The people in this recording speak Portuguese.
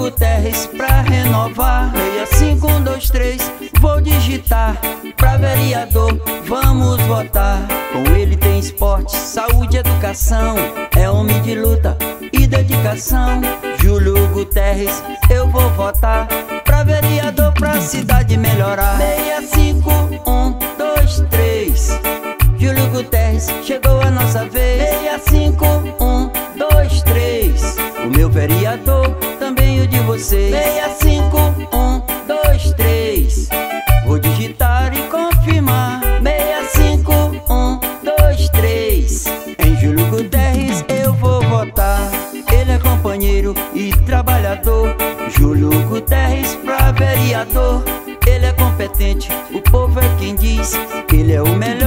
Guterres pra renovar. 65123, vou digitar. Pra vereador, vamos votar. Com ele tem esporte, saúde e educação. É homem de luta e dedicação. Júlio Guterres, eu vou votar. Pra vereador, pra cidade melhorar. 65123, Júlio Guterres, chegou a nossa vez. 65123, o meu vereador, também o de vocês. 65123, vou digitar e confirmar. 65123, em Júlio Guterres eu vou votar. Ele é companheiro e trabalhador. Júlio Guterres pra vereador. Ele é competente, o povo é quem diz. Ele é o melhor